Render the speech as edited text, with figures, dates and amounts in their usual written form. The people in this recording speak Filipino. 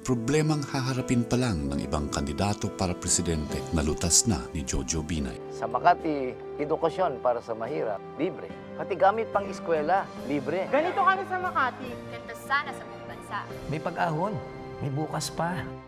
problemang haharapin pa lang ng ibang kandidato para presidente na lutas na ni Jojo Binay. Sa Makati, edukasyon para sa mahirap, libre. Pati gamit pang eskwela, libre. Ganito kami sa Makati. Ganda sana sa buong bansa. May pag-ahon, may bukas pa.